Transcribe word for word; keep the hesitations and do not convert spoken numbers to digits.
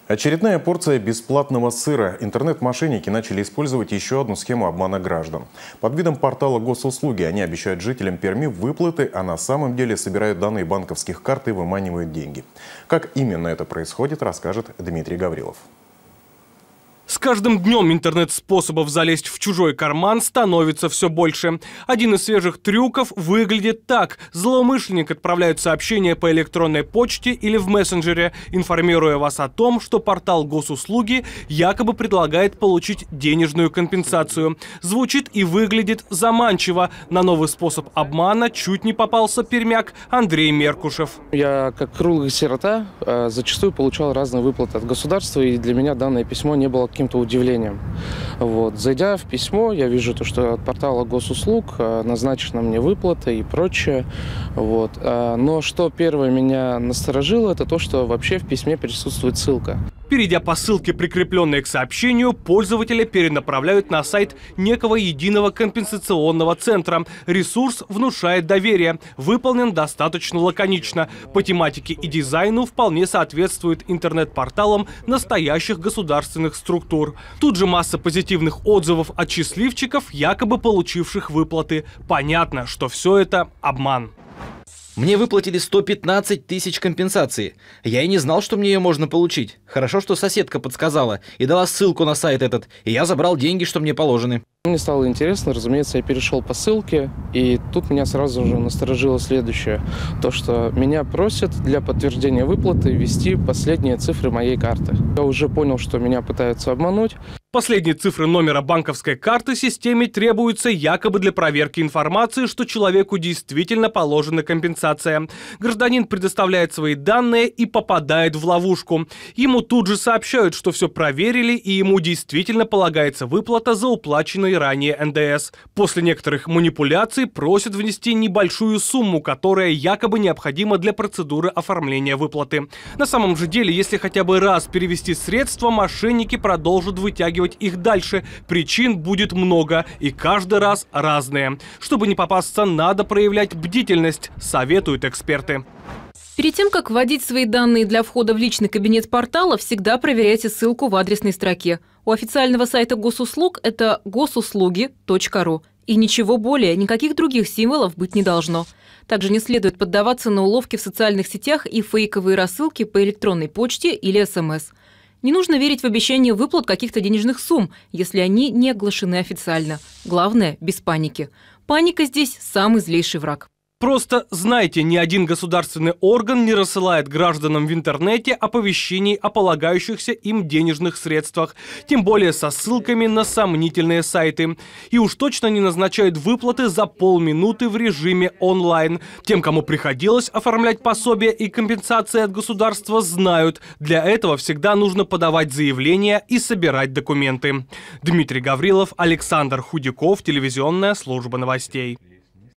Очередная порция бесплатного сыра. Интернет-мошенники начали использовать еще одну схему обмана граждан. Под видом портала госуслуги они обещают жителям Перми выплаты, а на самом деле собирают данные банковских карт и выманивают деньги. Как именно это происходит, расскажет Дмитрий Гаврилов. С каждым днем интернет-способов залезть в чужой карман становится все больше. Один из свежих трюков выглядит так. Злоумышленник отправляет сообщение по электронной почте или в мессенджере, информируя вас о том, что портал госуслуги якобы предлагает получить денежную компенсацию. Звучит и выглядит заманчиво. На новый способ обмана чуть не попался пермяк Андрей Меркушев. Я, как круглый сирота, зачастую получал разные выплаты от государства, и для меня данное письмо не было каким-то удивлением. Вот. Зайдя в письмо, я вижу то, что от портала госуслуг назначена мне выплата и прочее. Вот. Но что первое меня насторожило, это то, что вообще в письме присутствует ссылка. Перейдя по ссылке, прикрепленной к сообщению, пользователя перенаправляют на сайт некого единого компенсационного центра. Ресурс внушает доверие. Выполнен достаточно лаконично. По тематике и дизайну вполне соответствует интернет-порталам настоящих государственных структур. Тут же масса позитивных отзывов от счастливчиков, якобы получивших выплаты. Понятно, что все это обман. Мне выплатили сто пятнадцать тысяч компенсации. Я и не знал, что мне ее можно получить. Хорошо, что соседка подсказала и дала ссылку на сайт этот, и я забрал деньги, что мне положены. Мне стало интересно, разумеется, я перешел по ссылке, и тут меня сразу же насторожило следующее. То, что меня просят для подтверждения выплаты ввести последние цифры моей карты. Я уже понял, что меня пытаются обмануть. Последние цифры номера банковской карты системе требуются якобы для проверки информации, что человеку действительно положена компенсация. Гражданин предоставляет свои данные и попадает в ловушку. Ему тут же сообщают, что все проверили и ему действительно полагается выплата за уплаченный ранее эн дэ эс. После некоторых манипуляций просят внести небольшую сумму, которая якобы необходима для процедуры оформления выплаты. На самом же деле, если хотя бы раз перевести средства, мошенники продолжат вытягивать их дальше. Причин будет много, и каждый раз разные. Чтобы не попасться, надо проявлять бдительность, советуют эксперты. Перед тем, как вводить свои данные для входа в личный кабинет портала, всегда проверяйте ссылку в адресной строке. У официального сайта госуслуг это госуслуги точка ру. И ничего более, никаких других символов быть не должно. Также не следует поддаваться на уловки в социальных сетях и фейковые рассылки по электронной почте или эс эм эс. Не нужно верить в обещание выплат каких-то денежных сумм, если они не оглашены официально. Главное – без паники. Паника здесь – самый злейший враг. Просто знайте, ни один государственный орган не рассылает гражданам в интернете оповещений о полагающихся им денежных средствах, тем более со ссылками на сомнительные сайты. И уж точно не назначают выплаты за полминуты в режиме онлайн. Тем, кому приходилось оформлять пособие и компенсации от государства, знают, для этого всегда нужно подавать заявления и собирать документы. Дмитрий Гаврилов, Александр Худяков, телевизионная служба новостей.